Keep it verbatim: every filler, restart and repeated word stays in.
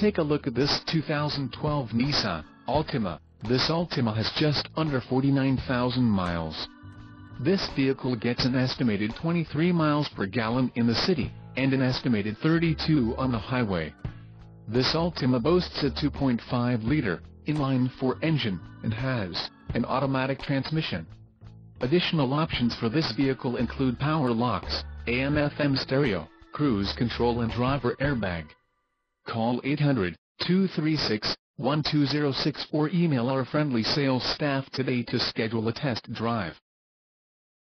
take a look at this two thousand twelve Nissan Altima. This Altima has just under forty-nine thousand miles. This vehicle gets an estimated twenty-three miles per gallon in the city, and an estimated thirty-two on the highway. This Altima boasts a two point five liter inline-four engine, and has an automatic transmission. Additional options for this vehicle include power locks, A M F M stereo, cruise control and driver airbag. Call eight hundred, two three six, one two zero six or email our friendly sales staff today to schedule a test drive.